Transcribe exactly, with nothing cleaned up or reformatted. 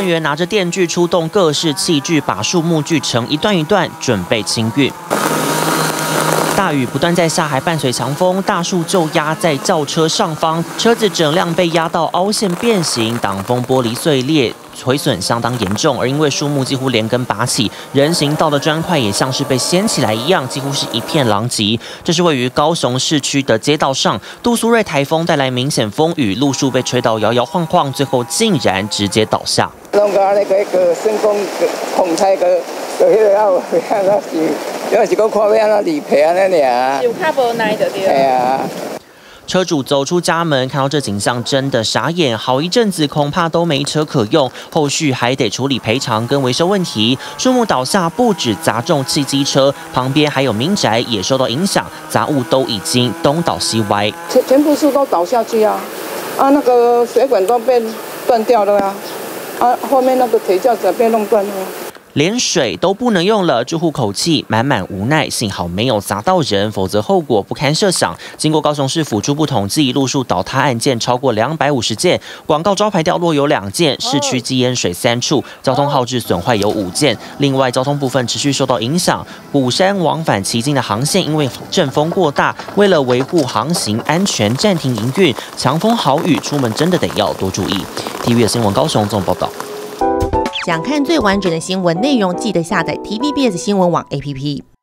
人员拿着电锯出动各式器具，把树木锯成一段一段，准备清运。 大雨不断在下，还伴随强风，大树就压在轿车上方，车子整辆被压到凹陷变形，挡风玻璃碎裂。 毁损相当严重，而因为树木几乎连根拔起，人行道的砖块也像是被掀起来一样，几乎是一片狼藉。这是位于高雄市区的街道上，杜苏芮台风带来明显风雨，路树被吹到摇摇晃晃，最后竟然直接倒下。弄个那个个升空空台个，就迄个啊，那是，那是讲看要安怎理赔安尼尔。有较无耐就对。系啊。 车主走出家门，看到这景象，真的傻眼。好一阵子，恐怕都没车可用，后续还得处理赔偿跟维修问题。树木倒下，不止砸中汽机车，旁边还有民宅也受到影响，杂物都已经东倒西歪， 全全部树都倒下去啊！啊，那个水管都被断掉了呀！啊，后面那个铁架子被弄断了。 连水都不能用了，住户口气满满无奈。幸好没有砸到人，否则后果不堪设想。经过高雄市府初步统计，路树倒塌案件超过两百五十件，广告招牌掉落有两件，市区积淹水三处，交通耗资损坏有五件。另外，交通部分持续受到影响，鼓山往返旗津的航线因为阵风过大，为了维护航行安全，暂停营运。强风豪雨，出门真的得要多注意。T V B S 新闻高雄综合报道。 想看最完整的新闻内容，记得下载 T V B S 新闻网 A P P。